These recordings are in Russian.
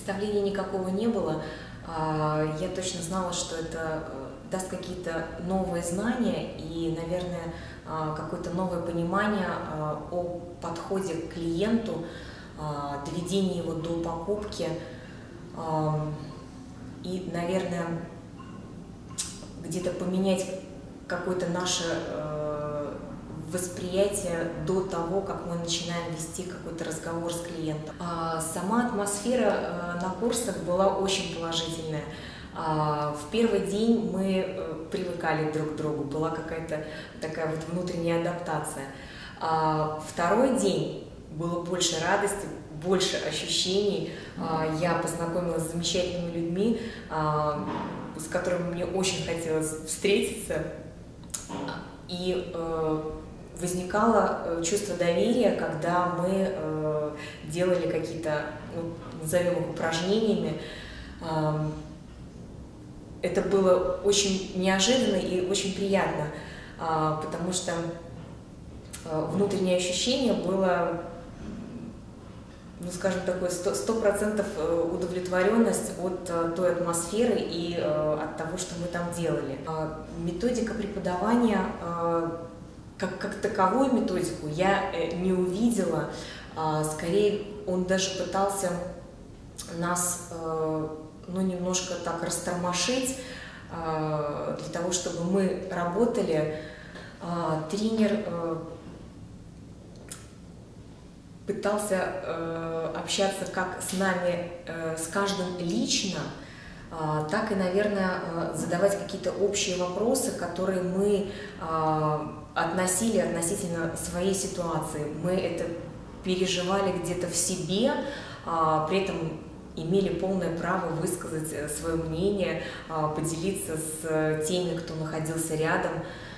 представления никакого не было. Я точно знала, что это даст какие-то новые знания и, наверное, какое-то новое понимание о подходе к клиенту, доведении его до покупки и, наверное, где-то поменять какое-то наше восприятие до того, как мы начинаем вести какой-то разговор с клиентом. Сама атмосфера на курсах была очень положительная. В первый день мы привыкали друг к другу, была какая-то такая вот внутренняя адаптация. Второй день было больше радости, больше ощущений. Я познакомилась с замечательными людьми, с которыми мне очень хотелось встретиться. И возникало чувство доверия, когда мы делали какие-то, назовем их, упражнениями. Это было очень неожиданно и очень приятно, потому что внутреннее ощущение было, скажем, такое 100% удовлетворенность от той атмосферы и от того, что мы там делали. Методика преподавания, как таковую методику я не увидела. Скорее, он даже пытался нас немножко так растормошить, для того, чтобы мы работали. Тренер пытался общаться как с нами, с каждым лично, так и, наверное, задавать какие-то общие вопросы, которые мы относили относительно своей ситуации. Мы это переживали где-то в себе, при этом имели полное право высказать свое мнение, поделиться с теми, кто находился рядом.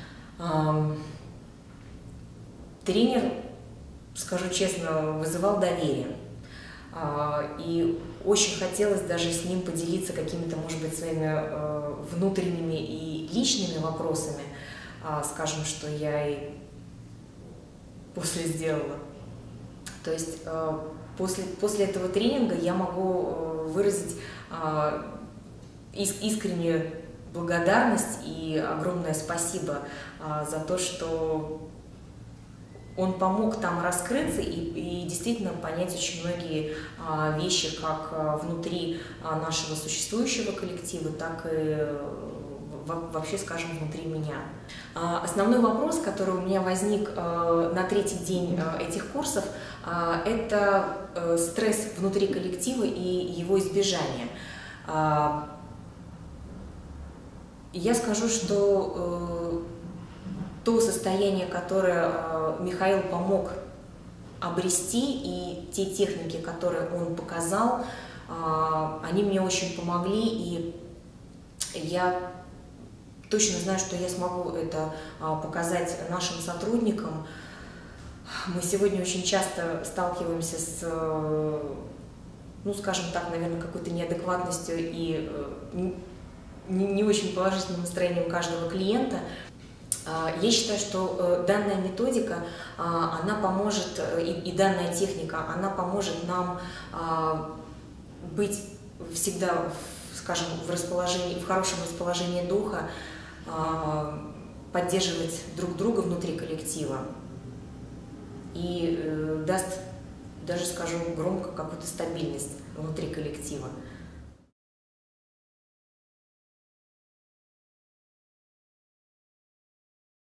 Тренер, скажу честно, вызывал доверие. И очень хотелось даже с ним поделиться какими-то, может быть, своими внутренними и личными вопросами, скажем, что я и после сделала. То есть после этого тренинга я могу выразить искреннюю благодарность и огромное спасибо за то, что он помог там раскрыться и действительно понять очень многие вещи как внутри нашего существующего коллектива, так и вообще, скажем, внутри меня. Основной вопрос, который у меня возник на третий день этих курсов, это стресс внутри коллектива и его избежание. Я скажу, что то состояние, которое Михаил помог обрести, и те техники, которые он показал, они мне очень помогли, и я точно знаю, что я смогу это показать нашим сотрудникам. Мы сегодня очень часто сталкиваемся с, скажем так, наверное, какой-то неадекватностью и не очень положительным настроением каждого клиента. Я считаю, что данная методика, она поможет, и данная техника, она поможет нам быть всегда, скажем, в хорошем расположении духа, поддерживать друг друга внутри коллектива и даст, даже скажу громко, какую-то стабильность внутри коллектива.